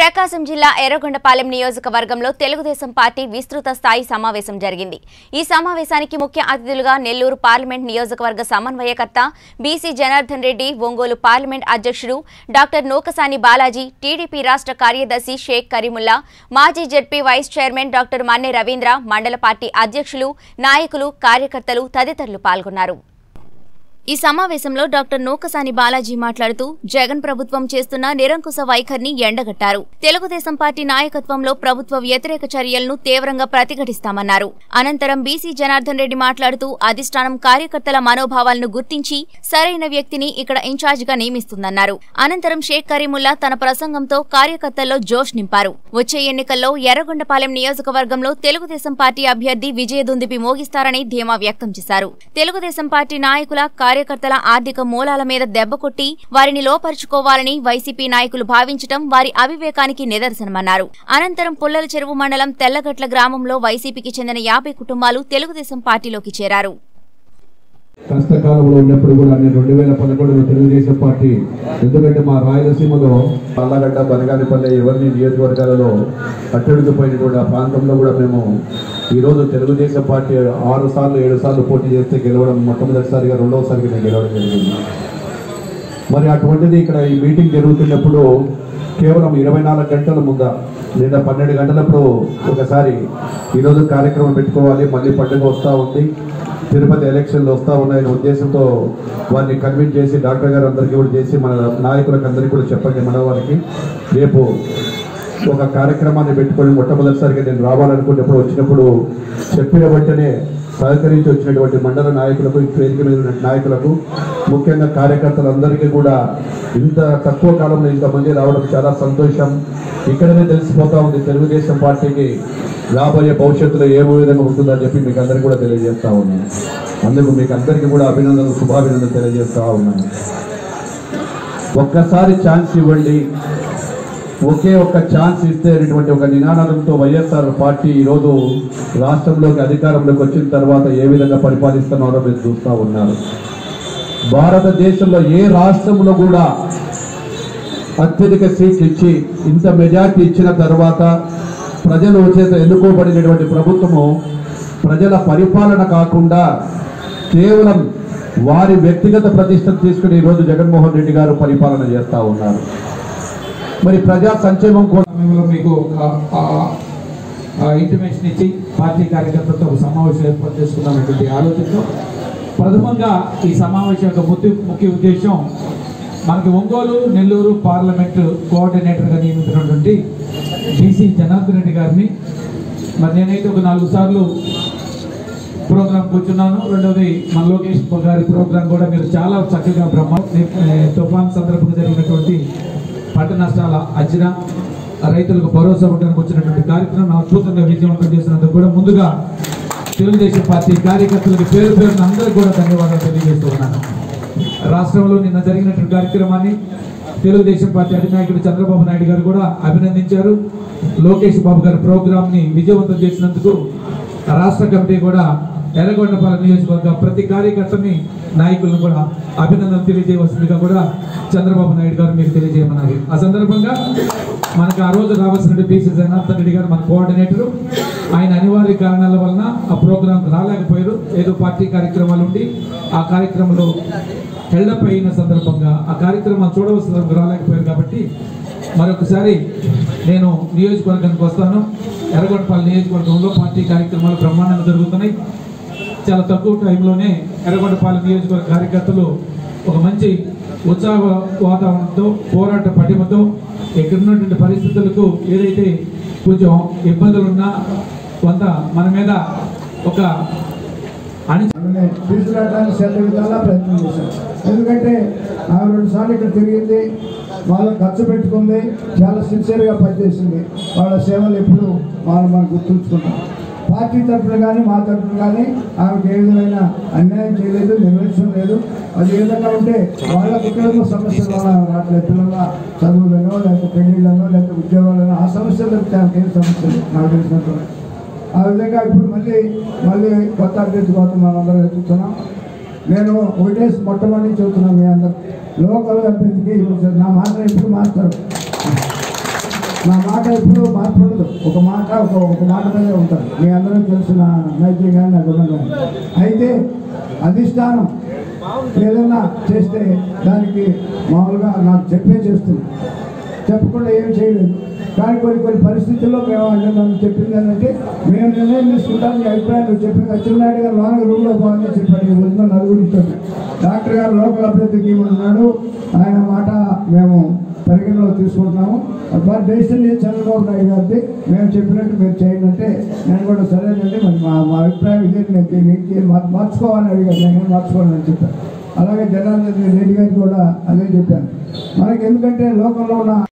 ప్రకాశం జిల్లా ఎర్రగొండపాలెం నియోజకవర్గంలో తెలుగుదేశం పార్టీ విస్తృత స్థాయి సమావేశం జరిగింది। ఈ సమావేశానికి ముఖ్య అతిథులుగా నెల్లూరు పార్లమెంట్ నియోజకవర్గ సమన్వయకర్త బీసీ జనార్దన్ రెడ్డి, ఒంగోలు పార్లమెంట్ అధ్యక్షుడు డాక్టర్ నూకసాని బాలాజీ, టీడీపీ రాష్ట్ర కార్యదర్శి షేక్ కరీముల్లా, మాజీ ZP vice chairman doctor Manne Ravindra, మండల పార్టీ అధ్యక్షులు, నాయకులు, కార్యకర్తలు తదితరులు పాల్గొన్నారు। ఈ సమావేశంలో డాక్టర్ నూకసాని బాలాజీ మాట్లాడుతూ జగన్ ప్రభుత్వం చేస్తున్న నిరంకుశ వైఖరిని ఎండగట్టారు। తెలుగుదేశం పార్టీ నాయకత్వంలో ప్రభుత్వ వ్యతిరేక చర్యలను తీవ్రంగా ప్రతిఘటిస్తామన్నారు। అనంతరం బీసీ జనార్దన్ రెడ్డి మాట్లాడుతూ అధిష్టానం కార్యకర్తల మనోభావాలను గుర్తించి సరైన వ్యక్తిని ఇక్కడ ఇన్ఛార్జిగా నియమిస్తుందన్నారు। అనంతరం షేక్ కరీముల్లా తన ప్రసంగంతో కార్యకర్తల్లో జోష్ నింపారు। వచ్చే ఎన్నికల్లో ఎర్రగొండపాలెం నియోజకవర్గంలో తెలుగుదేశం పార్టీ అభ్యర్థి విజయదుందుబి మోగిస్తారని ధీమా వ్యక్తం చేశారు। తెలుగుదేశం పార్టీ నాయకుల కార్యకర్తల ఆర్థిక మూలాల మీద దెబ్బకొట్టి వారిని లోపరుచుకోవాలని వైసీపీ నాయకులు భావించడం వారి అవివేకానికి నిదర్శనమన్నారు। అనంతరం పుల్లల చెరువు మండలం తెల్లగట్ల గ్రామంలో వైసీపీకి చెందిన 50 కుటుంబాలు తెలుగుదేశం పార్టీలోకి చేరారు। కష్టకాలంలో ఉన్నప్పుడు కూడా నేను 2011లో తెలుగుదేశం పార్టీ, ఎందుకంటే మా రాయలసీమలో అల్లగడ్డ, బనగానిపల్లె ఎవరిని నియోజకవర్గాలలో అట్టడుగుపోయిన కూడా ప్రాంతంలో కూడా మేము ఈరోజు తెలుగుదేశం పార్టీ 6 సార్లు 7 సార్లు పోటీ చేస్తే గెలవడం, మొట్టమొదటిసారిగా రెండవసారికి నేను గెలవడం జరిగింది। మరి అటువంటిది ఇక్కడ ఈ మీటింగ్ జరుగుతున్నప్పుడు కేవలం 24 గంటల ముందా లేదా 12 గంటలప్పుడు ఒకసారి ఈరోజు కార్యక్రమం పెట్టుకోవాలి, మళ్ళీ పండుగ వస్తూ ఉంది, తిరుపతి ఎలక్షన్లు వస్తూ ఉన్నాయనే ఉద్దేశంతో వారిని కన్విన్స్ చేసి డాక్టర్ గారు అందరికీ కూడా చేసి మన నాయకులకు అందరికీ కూడా చెప్పండి, మన వారికి రేపు ఒక కార్యక్రమాన్ని పెట్టుకొని మొట్టమొదటిసారిగా నేను రావాలనుకున్నప్పుడు వచ్చినప్పుడు చెప్పిన వెంటనే సహకరించి వచ్చినటువంటి మండల నాయకులకు, వేదిక మీద నాయకులకు, ముఖ్యంగా కార్యకర్తలందరికీ కూడా ఇంత తక్కువ కాలంలో ఇంతమంది రావడం చాలా సంతోషం। ఇక్కడనే తెలిసిపోతా ఉంది తెలుగుదేశం పార్టీకి రాబోయే భవిష్యత్తులో ఏ విధంగా ఉంటుందని చెప్పి మీకు అందరికీ కూడా తెలియజేస్తా ఉన్నాను। అందుకు మీకు అందరికీ కూడా అభినందనలు, శుభాభినందనలు తెలియజేస్తా ఉన్నాను। ఒక్కసారి ఛాన్స్ ఇవ్వండి, ఒకే ఒక్క ఛాన్స్ ఇస్తే అనేటువంటి ఒక నినాదంతో వైఎస్ఆర్ పార్టీ ఈరోజు రాష్ట్రంలోకి అధికారంలోకి వచ్చిన తర్వాత ఏ విధంగా పరిపాలిస్తున్నారో మీరు చూస్తూ ఉన్నారు। భారతదేశంలో ఏ రాష్ట్రంలో కూడా అత్యధిక సీట్లు ఇచ్చి ఇంత మెజార్టీ ఇచ్చిన తర్వాత ప్రజల చేత ఎన్నుకోబడినటువంటి ప్రభుత్వము ప్రజల పరిపాలన కాకుండా కేవలం వారి వ్యక్తిగత ప్రతిష్టను తీసుకుని ఈరోజు జగన్మోహన్ రెడ్డి గారు పరిపాలన చేస్తూ ఉన్నారు। మరి ప్రజా సంక్షేమం సమయంలో మీకు ఇంటిమేషన్ ఇచ్చి పార్టీ కార్యకర్తలతో ఒక సమావేశం ఏర్పాటు చేసుకున్నటువంటి ఆలోచనతో ప్రథమంగా ఈ సమావేశం యొక్క ముఖ్య ఉద్దేశం మనకి ఒంగోలు, నెల్లూరు పార్లమెంటు కోఆర్డినేటర్గా నియమించినటువంటి బీసీ జనార్దన్ రెడ్డి గారిని మరి నేనైతే ఒక 4 సార్లు ప్రోగ్రాం కూర్చున్నాను। రెండవది మన లోకేష్ గారి ప్రోగ్రాం కూడా మీరు చాలా చక్కగా తుఫాన్ సందర్భంగా జరిగినటువంటి పంట నష్టాల అంచనా, రైతులకు భరోసా ఉండడానికి వచ్చినటువంటి కార్యక్రమం అద్భుతంగా విజయవంతం చేసినందుకు కూడా ముందుగా తెలుగుదేశం పార్టీ కార్యకర్తలకు పేరు పేరున అందరికీ కూడా ధన్యవాదాలు తెలియజేస్తూ ఉన్నాను। రాష్ట్రంలో నిన్న జరిగినటువంటి కార్యక్రమాన్ని తెలుగుదేశం పార్టీ అధినాయకుడు చంద్రబాబు నాయుడు గారు కూడా అభినందించారు। లోకేష్ బాబు గారి ప్రోగ్రాంని విజయవంతం చేసినందుకు రాష్ట్ర కమిటీ కూడా ఎర్రగొండపాలెం నియోజకవర్గ ప్రతి కార్యకర్తని, నాయకులను కూడా అభినందనలు తెలియజేయవలసిందిగా కూడా చంద్రబాబు నాయుడు గారు మీకు తెలియజేయమన్నారు। ఆ సందర్భంగా మనకు ఆ రోజు రావాల్సిన బీసీ జనార్దన్ రెడ్డి గారు మన కోఆర్డినేటరు, ఆయన అనివార్య కారణాల వలన ఆ ప్రోగ్రాంకి రాలేకపోయారు, ఏదో పార్టీ కార్యక్రమాలు ఉండి ఆ కార్యక్రమంలో హెల్డప్ అయిన సందర్భంగా ఆ కార్యక్రమాలు చూడవలసిన రాలేకపోయారు। కాబట్టి మరొకసారి నేను నియోజకవర్గానికి వస్తాను। ఎర్రగొండపాలెం నియోజకవర్గంలో పార్టీ కార్యక్రమాలు బ్రహ్మాండంగా జరుగుతున్నాయి। చాలా తక్కువ టైంలోనే ఎర్రగొండపాలెం నియోజకవర్గ కార్యకర్తలు ఒక మంచి ఉత్సాహ వాతావరణంతో, పోరాట పటిమతో ఇక్కడ ఉన్నటువంటి పరిస్థితులకు ఏదైతే కొంచెం ఇబ్బందులున్నా కొంత మన మీద ఒక తీసుకురావడానికి శత విధాలా ప్రయత్నం చేశాం। ఎందుకంటే 2 సార్లు ఇక్కడ తిరిగింది, వాళ్ళ ఖర్చు పెట్టుకుంది, చాలా సిన్సియర్గా పనిచేసింది, వాళ్ళ సేవలు ఎప్పుడు మనం గుర్తుంచుకుంటాం। పార్టీ తరఫున కానీ మా తరఫున కానీ ఆమెకు ఏ విధమైన అన్యాయం చేయలేదు, నిర్లక్ష్యం లేదు। అది ఏ విధంగా ఉంటే వాళ్ళ కుటుంబ సమస్యల వల్ల రావట్లేదు, పిల్లల చదువులను లేకపోతే పెళ్లిళ్లను లేకపోతే ఉద్యోగాలను, ఆ సమస్యలు ఆమెకు ఏం సమస్యలు నాకు తెలిసినట్టు ఆ విధంగా ఇప్పుడు మళ్ళీ కొత్త అభ్యర్థి కోసం మనం అందరం ఎదుగుతున్నాం। నేను ఒకటే మొట్టమొదటి చెబుతున్నాను, మీ అందరూ లోకల్ అభ్యర్థికి నా మాట ఎప్పుడు మారుతారు। నా మాట ఎప్పుడూ మార్పు ఉండదు. ఒక మాట మీదే ఉంటుంది. మీ అందరూ తెలిసిన నైతిక కానీ నాకు ఉన్నది. అయితే అధిష్టానం ఏదైనా చేస్తే దానికి మామూలుగా నాకు చేస్తుంది, చెప్పకుండా ఏం చేయలేదు. కానీ కొన్ని పరిస్థితుల్లో మేము నన్ను చెప్పింది ఏంటంటే మేము నిర్ణయం తీసుకుంటాం, మీ అభిప్రాయం నువ్వు చెప్పింది. అచ్చెన్నాయుడు గారు లోనకి రూమ్లో పోవాలని చెప్పాడు. ఈ రోజున నలుగురితో డాక్టర్ గారు లోకల్ అభ్యర్థికి ఉన్నాడు. ఆయన మాట మేము పరిగణలో తీసుకుంటున్నాము. డెసిషన్ చంద్రబాబు నాయుడు గారిది, మేము చెప్పినట్టు మీరు చేయండి అంటే నేను కూడా సరేనండి మరి మా అభిప్రాయం ఇదే, నేను మార్చుకోవాలని అడిగాను. నేను మార్చుకోవాలని చెప్పాను. అలాగే జనార్దన్ రెడ్డి గారికి కూడా అదే చెప్పాను. మనకి ఎందుకంటే లోకంలో ఉన్న